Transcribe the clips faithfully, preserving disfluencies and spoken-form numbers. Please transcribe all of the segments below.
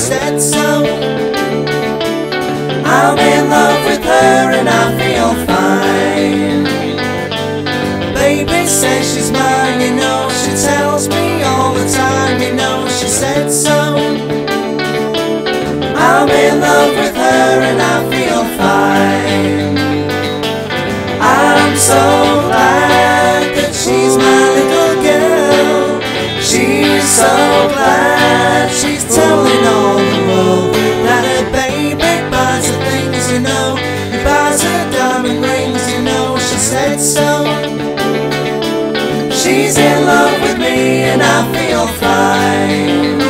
said so. I'm in love with her and I feel fine. Baby says she's mine, you know, she tells me all the time, you know, she said so. I'm in love with her and I feel fine. I'm so glad that she's my little girl. She's so glad she's telling all the world that her baby buys her things, you know. He buys her diamond rings, you know, she said so. She's in love with me and I feel fine.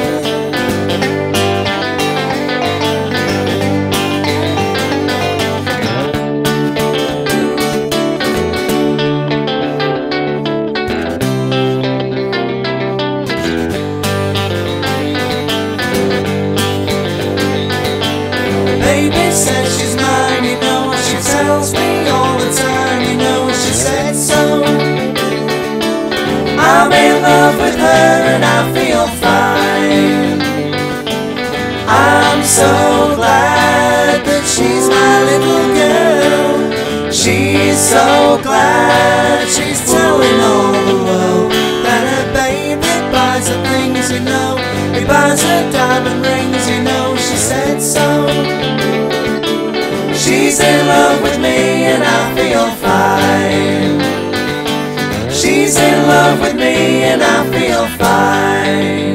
Baby says she's mine, you know, she tells me all the time, you know, she said so. I'm in love with her and I feel fine. I'm so glad that she's my little girl. She's so glad she's telling all the world that her baby buys her things, you know. He buys her diamond rings, you know, she said so. She's in love with me and I feel fine. She's in love with me and I feel fine.